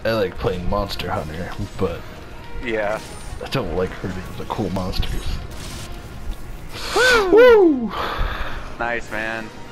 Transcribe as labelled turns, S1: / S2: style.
S1: I like playing Monster Hunter, but
S2: Yeah.
S1: I don't like hurting the cool monsters. Woo!
S2: Nice, man.